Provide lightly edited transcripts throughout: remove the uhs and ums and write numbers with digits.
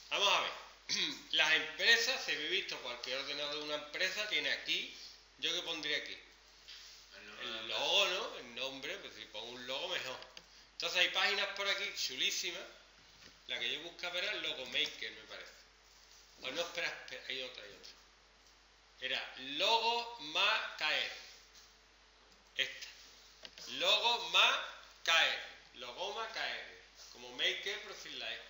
Vamos a ver. Las empresas, si habéis visto cualquier ordenador de una empresa, tiene aquí, ¿yo qué pondría aquí? El logo, ¿no? El nombre, pues si pongo un logo mejor. Entonces hay páginas por aquí chulísimas. La que yo buscaba era el Logo Maker, me parece. O no, espera, hay otra. Era Logo más KR. Esta. Logo más KR. Logoma KR. Como Maker, pero sin la E.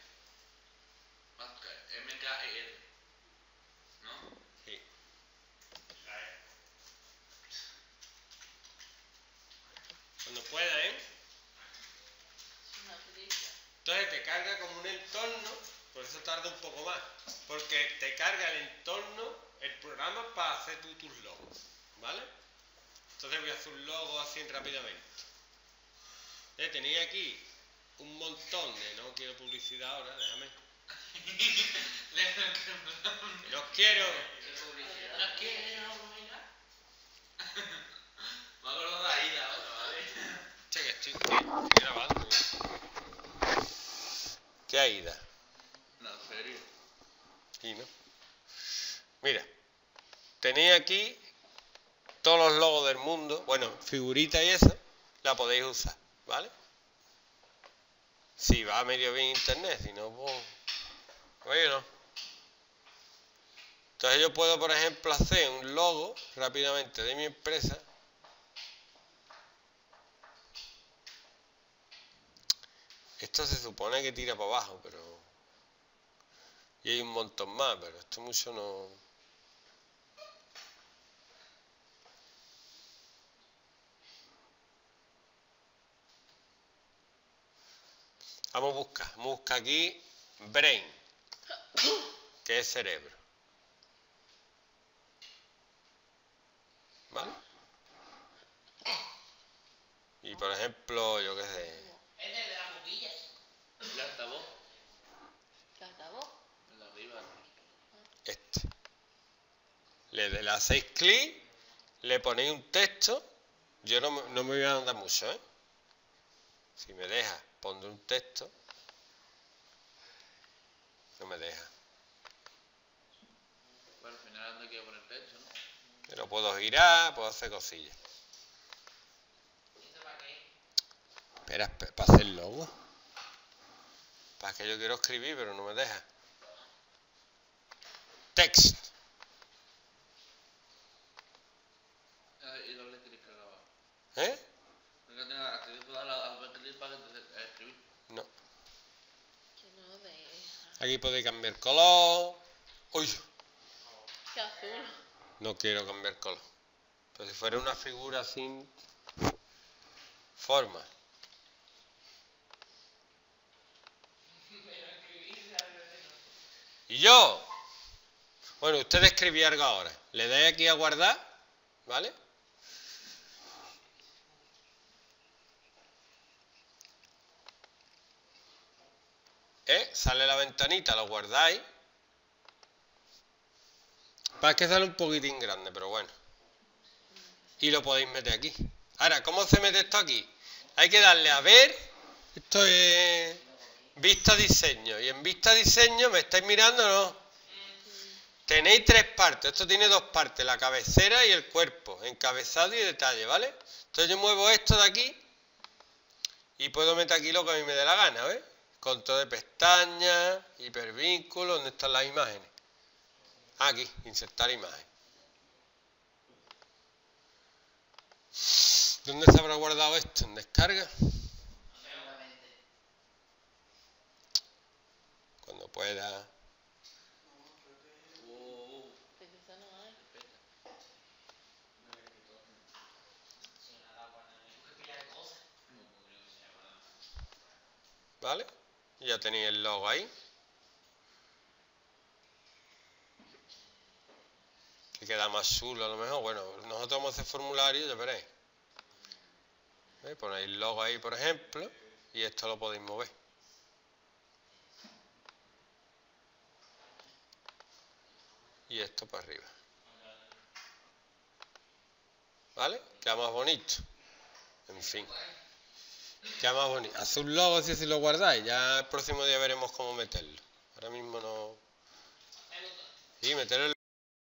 MKER. ¿No? Sí. Cuando pueda, ¿eh? Entonces te carga como un entorno, por eso tarda un poco más. Porque te carga el entorno, el programa para hacer tú tus logos. ¿Vale? Entonces voy a hacer un logo así rápidamente. Tenía aquí un montón de... No quiero publicidad ahora, déjame. Los quiero. Los quiero, mira. Me acuerdo de Aida ahora, ¿vale? Che, que estoy grabando. ¿Qué Aida? No, en serio. Sí, ¿no? Mira, tenía aquí todos los logos del mundo. Bueno, figurita y esa la podéis usar, ¿vale? Si va medio bien internet, si no, pues... Oye, no. Entonces yo puedo, por ejemplo, hacer un logo rápidamente de mi empresa. Esto se supone que tira para abajo, pero... Y hay un montón más, pero esto mucho no... Vamos a buscar aquí brain, que es cerebro. ¿Vale? Y por ejemplo, yo qué sé... ¿Es de las boquillas? ¿El altavoz? ¿El altavoz? El de arriba. Este. Le hacéis clic, le ponéis un texto. Yo no me voy a andar mucho, ¿eh? Si me deja, pondré un texto. No me deja. Bueno, al final no hay que poner texto, ¿no? Pero puedo girar, puedo hacer cosillas. ¿Y esto para qué? Espera, para hacer logo. Para que yo quiero escribir, pero no me deja. Text. Y doble clic acá. ¿Eh? Para escribir. No. Que no deja. Aquí podéis cambiar color. Uy, Que azul. no quiero cambiar color. Pero si fuera una figura sin forma. Y yo. Bueno, usted escribí algo ahora. Le dais aquí a guardar, ¿vale? Sale la ventanita, lo guardáis. Para que sale un poquitín grande, pero bueno. Y lo podéis meter aquí. Ahora, ¿cómo se mete esto aquí? Hay que darle a ver. Esto es vista diseño. Y en vista diseño, ¿me estáis mirando o no? Tenéis tres partes. Esto tiene dos partes, la cabecera y el cuerpo. Encabezado y detalle, ¿vale? Entonces yo muevo esto de aquí. Y puedo meter aquí lo que a mí me dé la gana, ¿ves? Control de pestañas, hipervínculo, ¿dónde están las imágenes? Aquí, insertar imagen. ¿Dónde se habrá guardado esto? ¿En descarga? Cuando pueda. Pero esa no hay. ¿Vale? Y ya tenéis el logo ahí. Que queda más chulo a lo mejor. Bueno, nosotros vamos a hacer formulario, ya veréis. ¿Veis? Ponéis el logo ahí, por ejemplo, y esto lo podéis mover. Y esto para arriba. ¿Vale? Queda más bonito. En fin. Queda más bonito. Haz un logo si lo guardáis. Ya el próximo día veremos cómo meterlo. Ahora mismo no... aquí, meter el